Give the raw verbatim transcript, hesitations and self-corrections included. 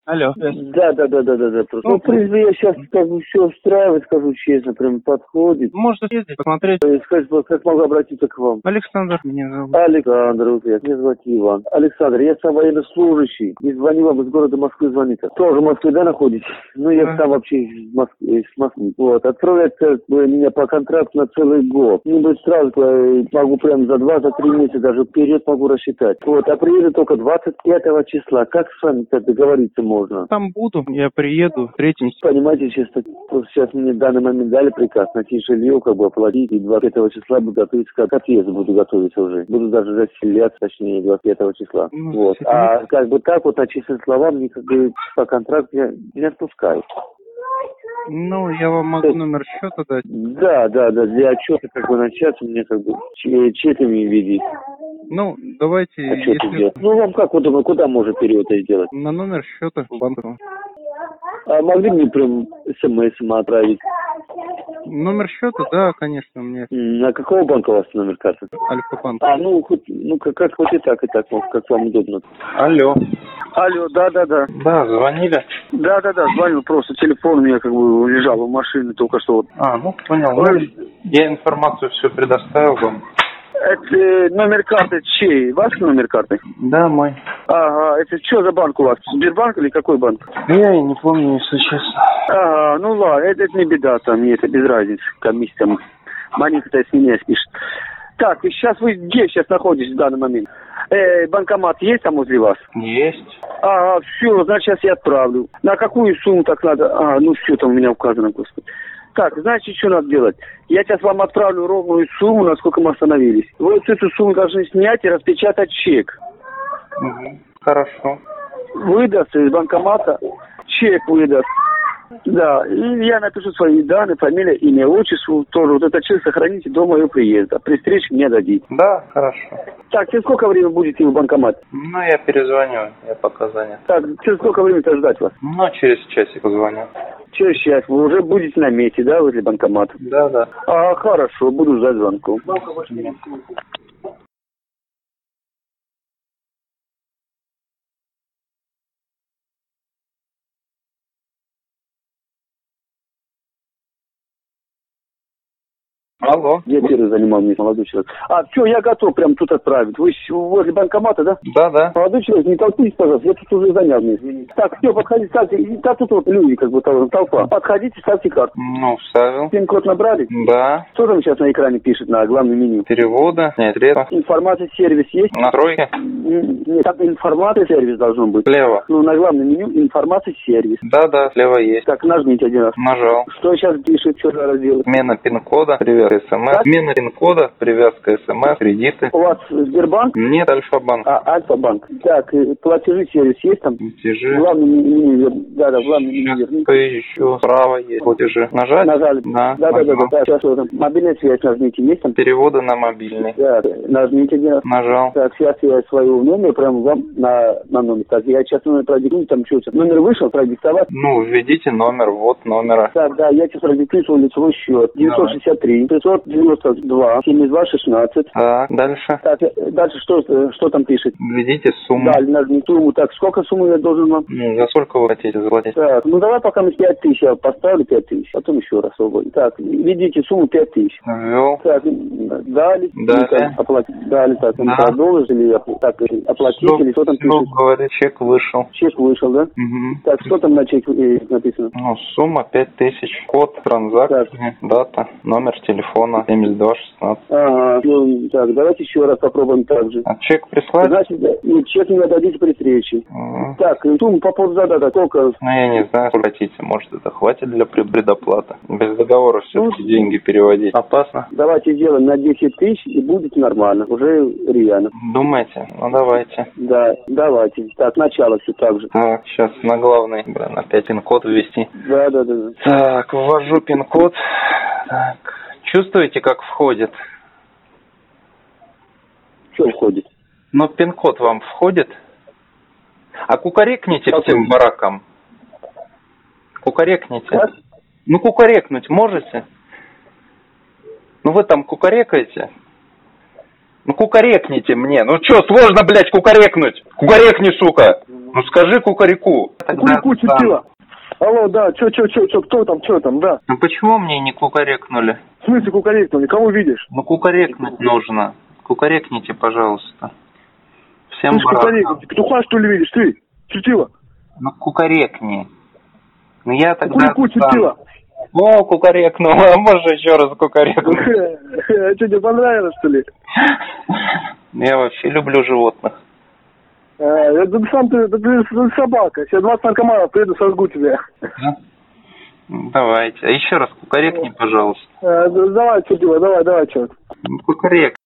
Алло. Да, да, да, да, да, да. Просто. Ну, в принципе, я сейчас как бы все устраиваю, скажу честно, прям подходит. Можно съездить, посмотреть. Скажите, как могу обратиться к вам? Александр меня зовут. Александр, вот я. Меня зовут Иван. Александр, я сам военнослужащий. И звоню вам из города Москвы, звонит. Тоже в Москве, да, находитесь? Ну, я Да. сам вообще из Москвы. Из Москвы. Вот. Отправляют как бы, меня по контракту на целый год. Ну, быть сразу э, могу прям за два, за три месяца даже вперед могу рассчитать. Вот. А приеду только двадцать пятого числа. Как с вами так договориться можно? Там буду, я приеду, встретимся. Понимаете, сейчас, сейчас мне в данный момент дали приказ найти жилье, как бы оплатить, и двадцать пятого числа буду готовиться, как к отъезду буду готовиться уже. Буду даже заселяться, точнее, двадцать пятого числа. Ну, вот. А как бы так вот, на честные слова, мне как бы по контракту не, не отпускают. Ну, я вам могу номер счета дать. Да, да, да, для отчета как бы начаться мне как бы чеками видеть. Ну, давайте, если... Ну, вам как удобно, куда можно перевод сделать? На номер счета банка. А могли мне прям смс отправить? Номер счета, да, конечно, мне. На какого банка у вас номер карты? Альфа-банк. А, ну, хоть, ну как, как хоть и так, и так, может, как вам удобно. Алло. Алло, да, да, да. Да, звонили? Да, да, да, звонил, просто телефон у меня как бы лежал в машине только что. Вот. А, ну, понял. Ну, я информацию все предоставил вам. Это номер карты чей? Ваш номер карты? Да, мой. Ага, это что за банк у вас? Сбербанк или какой банк? Я и не помню, если честно. Ага, ну ладно, это, это не беда, там, мне это без разницы. Комиссия там маленькая с меня спишет. Так, и сейчас вы где сейчас находитесь в данный момент? Э, банкомат есть там возле вас? Есть. Ага, все, значит, сейчас я отправлю. На какую сумму так надо? А, ну все там у меня указано, господи. Так, знаете, что надо делать? Я сейчас вам отправлю ровную сумму, насколько мы остановились. Вы вот эту сумму должны снять и распечатать чек. Угу. Хорошо. Выдаст из банкомата, чек выдаст. Да, и я напишу свои данные, фамилия, имя, отчество, тоже. Вот этот чек сохраните до моего приезда. При встрече мне дадите. Да, хорошо. Так, через сколько времени будете в банкомате? Ну, я перезвоню, я пока занят. Так, через сколько времени-то ждать вас? Ну, через часик позвоню. Через час. Вы уже будете на месте, да, возле банкомата? Да, да. А, хорошо, буду ждать звонков. Алло. Я первый занимал место, молодой человек. А, все, я готов прям тут отправить. Вы возле банкомата, да? Да, да. Молодой человек, не толпитесь, пожалуйста, я тут уже занял место. Так, все, подходите, ставьте. И да, тут вот люди, как бы толпа. Подходите, ставьте карту. Ну, вставил. Пин-код набрали? Да. Что там сейчас на экране пишет на главном меню? Перевода. Нет, средства. Информация, сервис есть? Настройки. Нет, там информация, сервис должен быть. Слева. Ну, на главном меню информация, сервис. Да, да, слева есть. Так, нажмите один раз. Нажал. Что сейчас пишет, что надо делать? Смена пин-кода, привязка СМС. Так? Смена пин-кода, привязка СМС, кредиты. У вас Сбербанк? Нет, Альфа-банк. А, Альфа-банк. Так, и платежи, сервис есть там? Платежи. Главный меню, да, да, главный меню верни. Поищу. Справа есть платежи. Нажать? Нажали. Да. Да, да, да, да, да. Сейчас вот там. Мобильная связь нажмите, есть там? Переводы на мобильный. Да, нажмите один раз. Нажал. Так, сейчас я своего номера прямо вам на, на номер. Так, я сейчас номер продиктую, там что-то. Номер вышел, продиктовать. Ну, введите номер, вот номера. Так, да, я сейчас продиктую свой лицевой счет. девятьсот шестьдесят три, пятьсот девяносто два, семьдесят два, шестнадцать. Так, дальше. Так, дальше что, что там пишет? Введите сумму. Да, нажмите сумму. Так, сколько суммы я должен вам? Ну, за сколько вы хотите заплатить? Так, ну давай пока мы пять тысяч, я поставлю пять тысяч, потом еще раз свободен. Так, введите сумму пять тысяч. Ввел. Так, дали. Далее. Оплатить. Дали, так, Да. продолжить или опл- так, оплатить, Что, или что там что пишет? говорит, чек вышел. Чек вышел, да? Угу. Так, что там на чеке э, написано? Ну, сумма пять тысяч. Код транзакции, дата, номер телефона семьдесят два шестнадцать. Ага, ну, так, давайте еще раз попробуем так же. А чек прислать? Значит, да, и чек мне дадите при встрече. Угу. Так, и сумма по поводу задата, сколько? Ну, я не знаю, сколько хотите. Может, это хватит для пред- предоплаты. Без договора все-таки Ну, деньги переводить. Опасно? Давайте сделаем на десять тысяч и будет нормально, уже реально. Думаете? Ну, давайте. Да, давайте. Так, начало все так же. Так, сейчас на главный, блин, опять пин-код ввести. Да, да, да. да. Так, ввожу пин-код. Так, чувствуете, как входит? Что входит? Ну, пин-код вам входит? А кукарекните Какой? всем баракам. Кукарекните. Как? Ну, кукарекнуть можете? Ну, вы там кукарекаете? Ну, кукарекните мне. Ну, что, сложно, блядь, кукарекнуть? Кукарекни, сука! Ну скажи кукареку. Кукареку, чутила. Алло, да, чё, чё, чё, чё, кто там, чё там, да? Ну почему мне не кукарекнули? В смысле кукарекнули? Кого видишь? Ну кукарекнуть нужно. Кукарекните, пожалуйста. Всем Слышь, кукарекнуть. Петуха, что ли, видишь, ты? Чутила. Ну кукарекни. Ну я тогда... Кукареку, чутила. О, кукарекнул, а можно еще раз кукарекнуть? А что, тебе понравилось, что ли? Я вообще люблю животных. А, это сам ты, ты, ты собака. Сейчас двадцать наркоманов приеду, сожгу тебя. Давайте. А еще раз кукарекни, пожалуйста. А, давай, чутила, давай, давай, чё. Ну, кукарек.